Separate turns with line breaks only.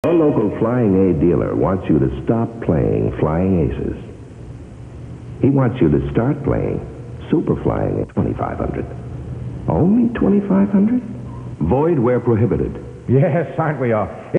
Your local Flying A dealer wants you to stop playing Flying Aces. He wants you to start playing Super Flying at $2,500. Only $2,500? Void where prohibited.
Yes, aren't we all?